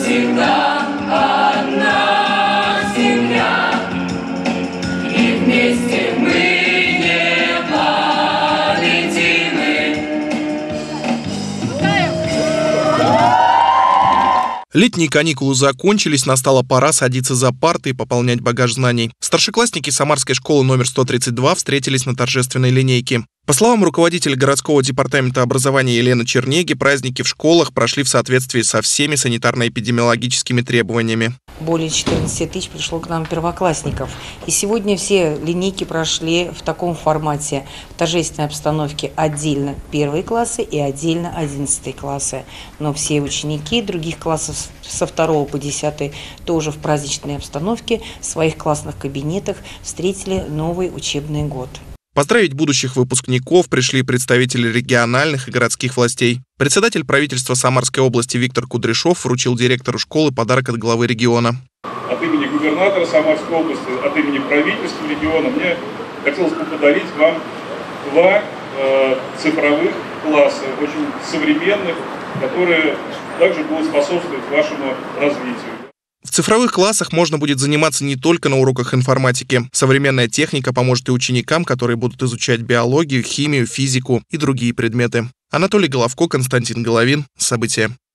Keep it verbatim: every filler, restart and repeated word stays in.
всегда одна земля, и вместе мы непобедимы. Летние каникулы закончились, настала пора садиться за парты и пополнять багаж знаний. Старшеклассники Самарской школы номер сто тридцать два встретились на торжественной линейке. По словам руководителя городского департамента образования Елены Чернеги, праздники в школах прошли в соответствии со всеми санитарно-эпидемиологическими требованиями. Более четырнадцати тысяч пришло к нам первоклассников. И сегодня все линейки прошли в таком формате, в торжественной обстановке, отдельно первые классы и отдельно одиннадцатые классы. Но все ученики других классов со второго по десятый тоже в праздничной обстановке в своих классных кабинетах встретили новый учебный год. Поздравить будущих выпускников пришли представители региональных и городских властей. Председатель правительства Самарской области Виктор Кудряшов вручил директору школы подарок от главы региона. От имени губернатора Самарской области, от имени правительства региона мне хотелось бы подарить вам два э, цифровых класса, очень современных, которые также будут способствовать вашему развитию. В цифровых классах можно будет заниматься не только на уроках информатики. Современная техника поможет и ученикам, которые будут изучать биологию, химию, физику и другие предметы. Анатолий Головко, Константин Головин. События.